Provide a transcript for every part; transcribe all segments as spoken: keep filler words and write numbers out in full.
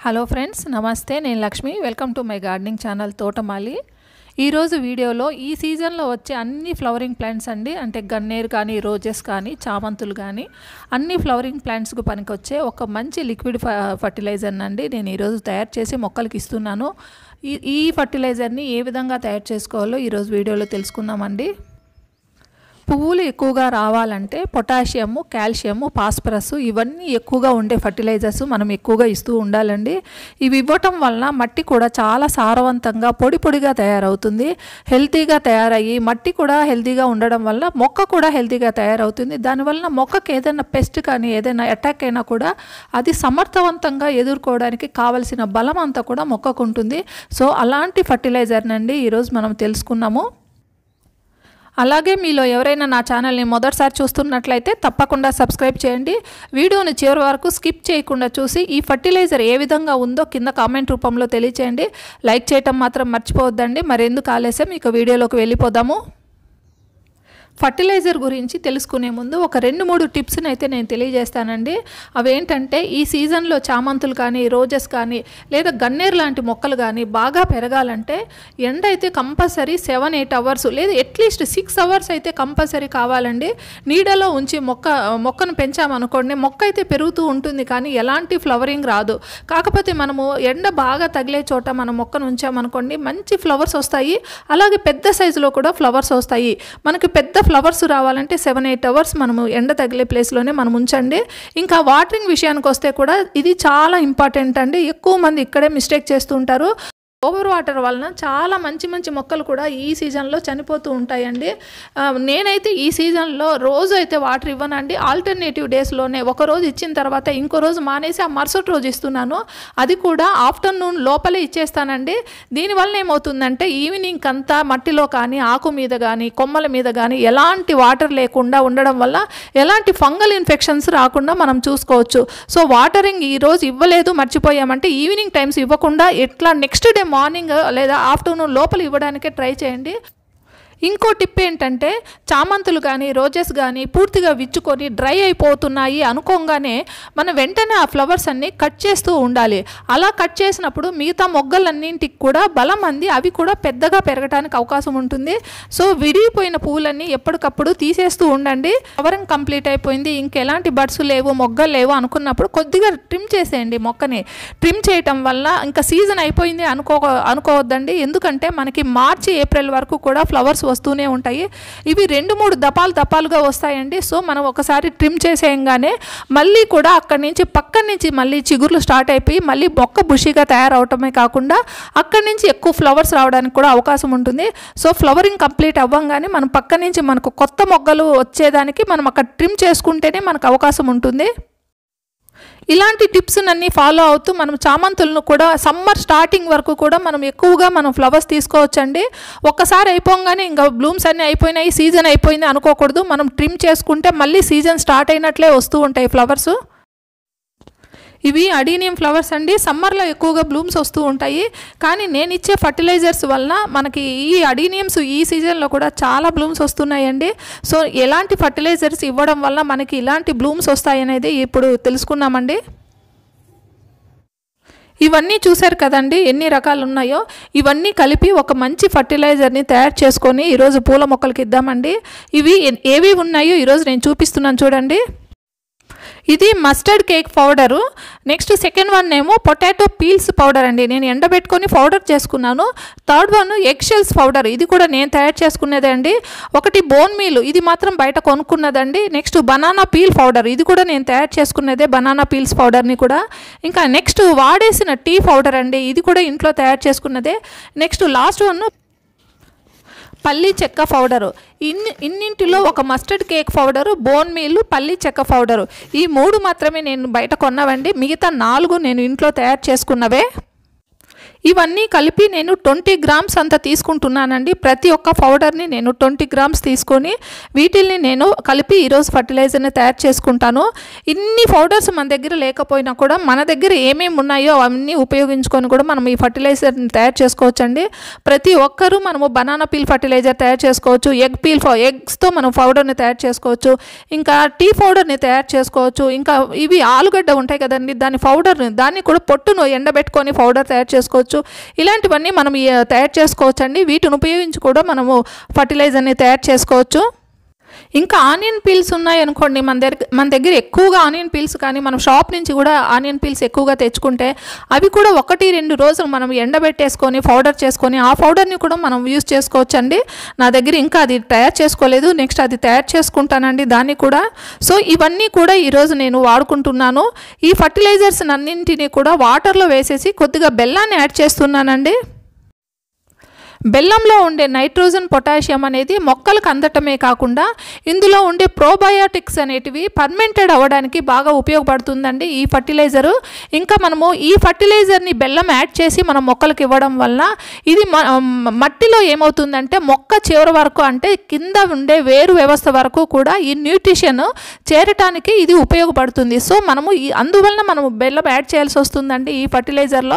Hello friends, నమస్తే. నేను Lakshmi. Welcome to my gardening channel Thotamali. ఈరోజు వీడియోలో ఈ సీజన్లో వచ్చే అన్ని ఫ్లవరింగ్ ప్లాంట్స్ అండి, అంటే గన్నేరు కానీ, రోజెస్ కానీ, చామంతులు కానీ, అన్ని ఫ్లవరింగ్ ప్లాంట్స్కు పనికొచ్చే ఒక మంచి లిక్విడ్ ఫర్టిలైజర్ అండి నేను ఈరోజు తయారు చేసి మొక్కలకి ఇస్తున్నాను. ఈ ఈ ఫర్టిలైజర్ని ఏ విధంగా తయారు చేసుకోవాలో ఈరోజు వీడియోలో తెలుసుకుందామండి. పువ్వులు ఎక్కువగా రావాలంటే పొటాషియము, కాల్షియము, ఫాస్ఫరస్ ఇవన్నీ ఎక్కువగా ఉండే ఫర్టిలైజర్స్ మనం ఎక్కువగా ఇస్తూ ఉండాలండి. ఇవి ఇవ్వటం వలన మట్టి కూడా చాలా సారవంతంగా పొడి పొడిగా తయారవుతుంది. హెల్తీగా తయారయ్యి మట్టి కూడా హెల్తీగా ఉండడం వల్ల మొక్క కూడా హెల్తీగా తయారవుతుంది. దానివల్ల మొక్కకి ఏదైనా పెస్ట్ కానీ ఏదైనా అటాక్ అయినా కూడా అది సమర్థవంతంగా ఎదుర్కోవడానికి కావలసిన బలం అంతా కూడా మొక్కకు ఉంటుంది. సో అలాంటి ఫర్టిలైజర్ని అండి ఈరోజు మనం తెలుసుకున్నాము. అలాగే మీలో ఎవరైనా నా ఛానల్ని మొదటిసారి చూస్తున్నట్లయితే తప్పకుండా సబ్స్క్రైబ్ చేయండి. వీడియోని చివరి వరకు స్కిప్ చేయకుండా చూసి ఈ ఫర్టిలైజర్ ఏ విధంగా ఉందో కింద కామెంట్ రూపంలో తెలియచేయండి. లైక్ చేయటం మాత్రం మర్చిపోవద్దండి. మరెందుకు ఆలస్యం, ఇక వీడియోలోకి వెళ్ళిపోదాము. ఫర్టిలైజర్ గురించి తెలుసుకునే ముందు ఒక రెండు మూడు టిప్స్ని అయితే నేను తెలియజేస్తానండి. అవేంటంటే, ఈ సీజన్లో చామంతులు కానీ, రోజెస్ కానీ, లేదా గన్నేరు లాంటి మొక్కలు కానీ బాగా పెరగాలంటే ఎండ అయితే కంపల్సరీ సెవెన్ ఎయిట్ అవర్స్ లేదా అట్లీస్ట్ సిక్స్ అవర్స్ అయితే కంపల్సరీ కావాలండి. నీడలో ఉంచి మొక్క మొక్కను పెంచామనుకోండి, మొక్క అయితే పెరుగుతూ ఉంటుంది కానీ ఎలాంటి ఫ్లవరింగ్ రాదు. కాకపోతే మనము ఎండ బాగా తగిలే చోట మనం మొక్కను ఉంచామనుకోండి, మంచి ఫ్లవర్స్ వస్తాయి. అలాగే పెద్ద సైజులో కూడా ఫ్లవర్స్ వస్తాయి. మనకి పెద్ద ఫ్లవర్స్ రావాలంటే సెవెన్ ఎయిట్ అవర్స్ మనము ఎండ తగిలే ప్లేస్లోనే మనం ఉంచండి. ఇంకా వాటరింగ్ విషయానికి వస్తే కూడా ఇది చాలా ఇంపార్టెంట్ అండి. ఎక్కువ మంది ఇక్కడే మిస్టేక్ చేస్తూ ఉంటారు. ఓవర్ వాటర్ వలన చాలా మంచి మంచి మొక్కలు కూడా ఈ సీజన్లో చనిపోతూ ఉంటాయండి. నేనైతే ఈ సీజన్లో రోజు అయితే వాటర్ ఇవ్వనండి. ఆల్టర్నేటివ్ డేస్లోనే ఒక రోజు ఇచ్చిన తర్వాత ఇంకో రోజు మానేసి ఆ మరుసటి రోజు ఇస్తున్నాను. అది కూడా ఆఫ్టర్నూన్ లోపలే ఇచ్చేస్తానండి. దీనివల్ల ఏమవుతుందంటే ఈవినింగ్ అంతా మట్టిలో కానీ, ఆకు మీద కానీ, కొమ్మల మీద కానీ ఎలాంటి వాటర్ లేకుండా ఉండడం వల్ల ఎలాంటి ఫంగల్ ఇన్ఫెక్షన్స్ రాకుండా మనం చూసుకోవచ్చు. సో వాటరింగ్ ఈరోజు ఇవ్వలేదు, మర్చిపోయామంటే ఈవినింగ్ టైమ్స్ ఇవ్వకుండా ఎట్లా నెక్స్ట్ డే మార్నింగ్ లేదా ఆఫ్టర్నూన్ లోపల ఇవ్వడానికే ట్రై చేయండి. ఇంకో టిప్ ఏంటంటే, చామంతులు కానీ, రోజెస్ కానీ పూర్తిగా విచ్చుకొని డ్రై అయిపోతున్నాయి అనుకోగానే మనం వెంటనే ఆ ఫ్లవర్స్ అన్నీ కట్ చేస్తూ ఉండాలి. అలా కట్ చేసినప్పుడు మిగతా మొగ్గలన్నింటికి కూడా బలం అంది అవి కూడా పెద్దగా పెరగడానికి అవకాశం ఉంటుంది. సో విడిగిపోయిన పువ్వులన్నీ ఎప్పటికప్పుడు తీసేస్తూ ఉండండి. ఫ్లవరింగ్ కంప్లీట్ అయిపోయింది, ఇంకెలాంటి బడ్స్ లేవు, మొగ్గలు లేవు అనుకున్నప్పుడు కొద్దిగా ట్రిమ్ చేసేయండి. మొక్కని ట్రిమ్ చేయటం వల్ల ఇంకా సీజన్ అయిపోయింది అనుకో అనుకోవద్దండి ఎందుకంటే మనకి మార్చి ఏప్రిల్ వరకు కూడా ఫ్లవర్స్ వస్తూనే ఉంటాయి. ఇవి రెండు మూడు దపాలు దపాలుగా వస్తాయండి. సో మనం ఒకసారి ట్రిమ్ చేసేయంగానే మళ్ళీ కూడా అక్కడి నుంచి పక్కన నుంచి మళ్ళీ చిగుర్లు స్టార్ట్ అయిపోయి మళ్ళీ మొక్క బుషిగా తయారవటమే కాకుండా అక్కడి నుంచి ఎక్కువ ఫ్లవర్స్ రావడానికి కూడా అవకాశం ఉంటుంది. సో ఫ్లవరింగ్ కంప్లీట్ అవ్వంగానే మనం పక్క నుంచి మనకు కొత్త మొగ్గలు వచ్చేదానికి మనం అక్కడ ట్రిమ్ చేసుకుంటేనే మనకు అవకాశం ఉంటుంది. ఇలాంటి టిప్స్ అన్నీ ఫాలో అవుతూ మనం చామంతులను కూడా సమ్మర్ స్టార్టింగ్ వరకు కూడా మనం ఎక్కువగా మనం ఫ్లవర్స్ తీసుకోవచ్చండి. ఒక్కసారి అయిపోగానే ఇంకా బ్లూమ్స్ అన్నీ అయిపోయినాయి, సీజన్ అయిపోయింది అనుకోకూడదు. మనం ట్రిమ్ చేసుకుంటే మళ్ళీ సీజన్ స్టార్ట్ అయినట్లే వస్తూ ఉంటాయి ఫ్లవర్స్. ఇవి అడీనియం ఫ్లవర్స్ అండి. సమ్మర్లో ఎక్కువగా బ్లూమ్స్ వస్తూ ఉంటాయి. కానీ నేను ఇచ్చే ఫర్టిలైజర్స్ వలన మనకి ఈ అడీనియమ్స్ ఈ సీజన్లో కూడా చాలా బ్లూమ్స్ వస్తున్నాయండి. సో ఎలాంటి ఫర్టిలైజర్స్ ఇవ్వడం వల్ల మనకి ఇలాంటి బ్లూమ్స్ వస్తాయనేది ఇప్పుడు తెలుసుకున్నామండి. ఇవన్నీ చూశారు కదండి ఎన్ని రకాలు ఉన్నాయో. ఇవన్నీ కలిపి ఒక మంచి ఫర్టిలైజర్ని తయారు చేసుకొని ఈరోజు పూల మొక్కలకి ఇద్దామండి. ఇవి ఏవి ఉన్నాయో ఈరోజు నేను చూపిస్తున్నాను చూడండి. ఇది mustard cake powder. Next second one ఏమో పొటాటో పీల్స్ పౌడర్ అండి. నేను ఎండబెట్టుకొని పౌడర్ చేసుకున్నాను. Third one egg shells powder, ఇది కూడా నేను తయారు చేసుకునేదే అండి. ఒకటి బోన్ మీల్, ఇది మాత్రం బయట కొనుక్కున్నదండి. నెక్స్ట్ బనానా పీల్ పౌడర్, ఇది కూడా నేను తయారు చేసుకునేదే, బనానా పీల్స్ పౌడర్ని కూడా. ఇంకా నెక్స్ట్ వాడేసిన టీ పౌడర్ అండి, ఇది కూడా ఇంట్లో తయారు చేసుకున్నదే. నెక్స్ట్ లాస్ట్ వన్ పల్లి చెక్క పౌడరు. ఇన్ని ఇన్నింటిలో ఒక mustard cake powder, bone meal, పల్లి చెక్క పౌడరు, ఈ మూడు మాత్రమే నేను బయట కొన్నవండి. మిగతా నాలుగు నేను ఇంట్లో తయారు చేసుకున్నవే. ఇవన్నీ కలిపి నేను ట్వంటీ గ్రామ్స్ అంత తీసుకుంటున్నానండి. ప్రతి ఒక్క పౌడర్ని నేను ట్వంటీ గ్రామ్స్ తీసుకొని వీటిల్ని నేను కలిపి ఈరోజు ఫర్టిలైజర్ని తయారు చేసుకుంటాను. ఇన్ని పౌడర్స్ మన దగ్గర లేకపోయినా కూడా మన దగ్గర ఏమేమి ఉన్నాయో అవన్నీ ఉపయోగించుకొని కూడా మనం ఈ ఫర్టిలైజర్ని తయారు చేసుకోవచ్చండి. ప్రతి ఒక్కరూ మనము బనానా పీల్ ఫర్టిలైజర్ తయారు చేసుకోవచ్చు, ఎగ్ పీల్ ఎగ్స్తో మనం పౌడర్ని తయారు చేసుకోవచ్చు, ఇంకా టీ పౌడర్ని తయారు చేసుకోవచ్చు, ఇంకా ఇవి ఆలుగడ్డ ఉంటాయి కదండి దాని పౌడర్ని దాన్ని కూడా పొట్టును ఎండబెట్టుకొని పౌడర్ తయారు చేసుకోవచ్చు. ఇలాంటివన్నీ మనం తయారు చేసుకోవచ్చు అండి. వీటిని ఉపయోగించి కూడా మనము ఫర్టిలైజర్ని తయారు చేసుకోవచ్చు. ఇంకా ఆనియన్ పీల్స్ ఉన్నాయనుకోండి మన దగ్గర మన దగ్గర ఎక్కువగా ఆనియన్ పీల్స్ కానీ మనం షాప్ నుంచి కూడా ఆనియన్ పీల్స్ ఎక్కువగా తెచ్చుకుంటే అవి కూడా ఒకటి రెండు రోజులు మనం ఎండబెట్టేసుకొని పౌడర్ చేసుకొని ఆ పౌడర్ని కూడా మనం యూజ్ చేసుకోవచ్చు అండి. నా దగ్గర ఇంకా అది తయారు చేసుకోలేదు, నెక్స్ట్ అది తయారు చేసుకుంటానండి దాన్ని కూడా. సో ఇవన్నీ కూడా ఈరోజు నేను వాడుకుంటున్నాను. ఈ ఫర్టిలైజర్స్ అన్నింటినీ కూడా వాటర్లో వేసేసి కొద్దిగా బెల్లాన్ని యాడ్ చేస్తున్నానండి. బెల్లంలో ఉండే నైట్రోజన్ పొటాషియం అనేది మొక్కలకు అందటమే కాకుండా ఇందులో ఉండే ప్రోబయోటిక్స్ అనేటివి ఫర్మెంటెడ్ అవ్వడానికి బాగా ఉపయోగపడుతుందండి ఈ ఫర్టిలైజరు. ఇంకా మనము ఈ ఫర్టిలైజర్ని బెల్లం యాడ్ చేసి మనం మొక్కలకు ఇవ్వడం వల్ల ఇది మట్టిలో ఏమవుతుందంటే మొక్క చివరి వరకు అంటే కింద ఉండే వేరు వ్యవస్థ వరకు కూడా ఈ న్యూట్రిషన్ చేరటానికి ఇది ఉపయోగపడుతుంది. సో మనము ఈ అందువలన మనము బెల్లం యాడ్ చేయాల్సి వస్తుందండి ఈ ఫర్టిలైజర్లో.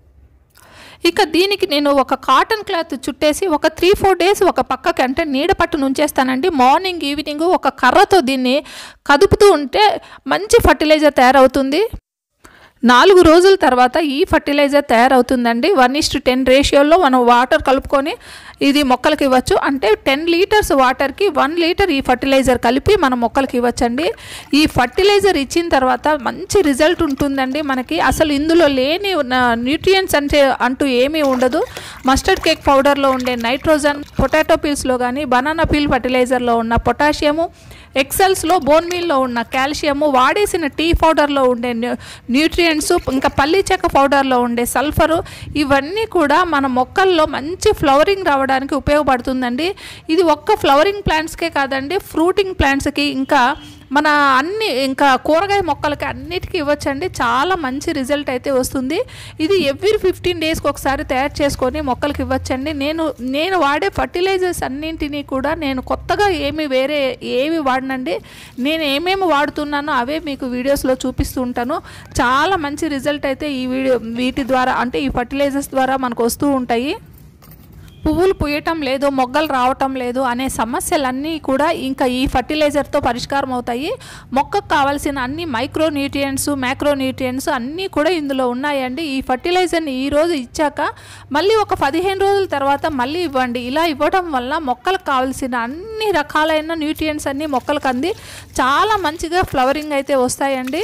ఇక దీనికి నేను ఒక కాటన్ క్లాత్ చుట్టేసి ఒక త్రీ ఫోర్ డేస్ ఒక పక్కకి అంటే నీడ పట్టు నుంచేస్తానండి. మార్నింగ్ ఈవినింగ్ ఒక కర్రతో దీన్ని కదుపుతూ ఉంటే మంచి ఫర్టిలైజర్ తయారవుతుంది. నాలుగు రోజుల తర్వాత ఈ ఫర్టిలైజర్ తయారవుతుందండి. వన్ ఇస్ టు టెన్ రేషియోలో మనం వాటర్ కలుపుకొని ఇది మొక్కలకి ఇవ్వచ్చు. అంటే టెన్ లీటర్స్ వాటర్కి వన్ లీటర్ ఈ ఫర్టిలైజర్ కలిపి మనం మొక్కలకి ఇవ్వచ్చండి. ఈ ఫర్టిలైజర్ ఇచ్చిన తర్వాత మంచి రిజల్ట్ ఉంటుందండి మనకి. అసలు ఇందులో లేని న్యూట్రియంట్స్ అంటే అంటూ ఏమీ ఉండదు. మస్టర్డ్ కేక్ పౌడర్లో ఉండే నైట్రోజన్, పొటాటో పీల్స్లో కానీ బనానా పీల్ ఫర్టిలైజర్లో ఉన్న పొటాషియము, ఎక్సెల్స్లో బోన్ మీల్లో ఉన్న కాల్షియము, వాడేసిన టీ పౌడర్లో ఉండే న్యూట్రియంట్స్, ఇంకా పల్లి చెక్క పౌడర్లో ఉండే సల్ఫరు, ఇవన్నీ కూడా మన మొక్కల్లో మంచి ఫ్లవరింగ్ రావడానికి ఉపయోగపడుతుందండి. ఇది ఒక్క ఫ్లవరింగ్ ప్లాంట్స్కే కాదండి, ఫ్రూటింగ్ ప్లాంట్స్కి ఇంకా మన అన్ని ఇంకా కూరగాయ మొక్కలకి అన్నిటికీ ఇవ్వచ్చండి. చాలా మంచి రిజల్ట్ అయితే వస్తుంది. ఇది ఎవ్రీ ఫిఫ్టీన్ డేస్కి ఒకసారి తయారు చేసుకొని మొక్కలకి ఇవ్వచ్చండి. నేను నేను వాడే ఫర్టిలైజర్స్ అన్నింటినీ కూడా నేను కొత్తగా ఏమి వేరే ఏవి వాడనండి. నేను ఏమేమి వాడుతున్నానో అవే మీకు వీడియోస్లో చూపిస్తూ ఉంటాను. చాలా మంచి రిజల్ట్ అయితే ఈ వీడియో వీటి ద్వారా అంటే ఈ ఫర్టిలైజర్స్ ద్వారా మనకు వస్తూ ఉంటాయి. పువ్వులు పూయటం లేదు, మొగ్గలు రావటం లేదు అనే సమస్యలన్నీ కూడా ఇంకా ఈ ఫర్టిలైజర్తో పరిష్కారం అవుతాయి. మొక్కకు కావాల్సిన అన్ని మైక్రో న్యూట్రియంట్స్, మ్యాక్రో న్యూట్రియంట్స్ అన్నీ కూడా ఇందులో ఉన్నాయండి. ఈ ఫర్టిలైజర్ని ఈరోజు ఇచ్చాక మళ్ళీ ఒక పదిహేను రోజుల తర్వాత మళ్ళీ ఇవ్వండి. ఇలా ఇవ్వడం వల్ల మొక్కలకు కావాల్సిన అన్ని రకాలైన న్యూట్రియంట్స్ అన్నీ మొక్కలకు అంది చాలా మంచిగా ఫ్లవరింగ్ అయితే వస్తాయండి.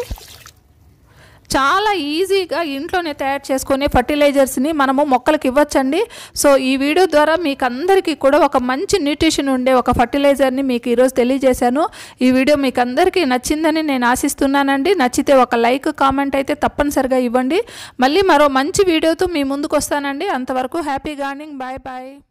చాలా ఈజీగా ఇంట్లోనే తయారు చేసుకునే ఫర్టిలైజర్స్ని మనము మొక్కలకి ఇవ్వచ్చండి. సో ఈ వీడియో ద్వారా మీకు అందరికీ కూడా ఒక మంచి న్యూట్రిషన్ ఉండే ఒక ఫర్టిలైజర్ని మీకు ఈరోజు తెలియజేశాను. ఈ వీడియో మీకు అందరికీ నచ్చిందని నేను ఆశిస్తున్నానండి. నచ్చితే ఒక లైక్, కామెంట్ అయితే తప్పనిసరిగా ఇవ్వండి. మళ్ళీ మరో మంచి వీడియోతో మీ ముందుకు వస్తానండి. అంతవరకు హ్యాపీ గార్డెనింగ్. Bye bye.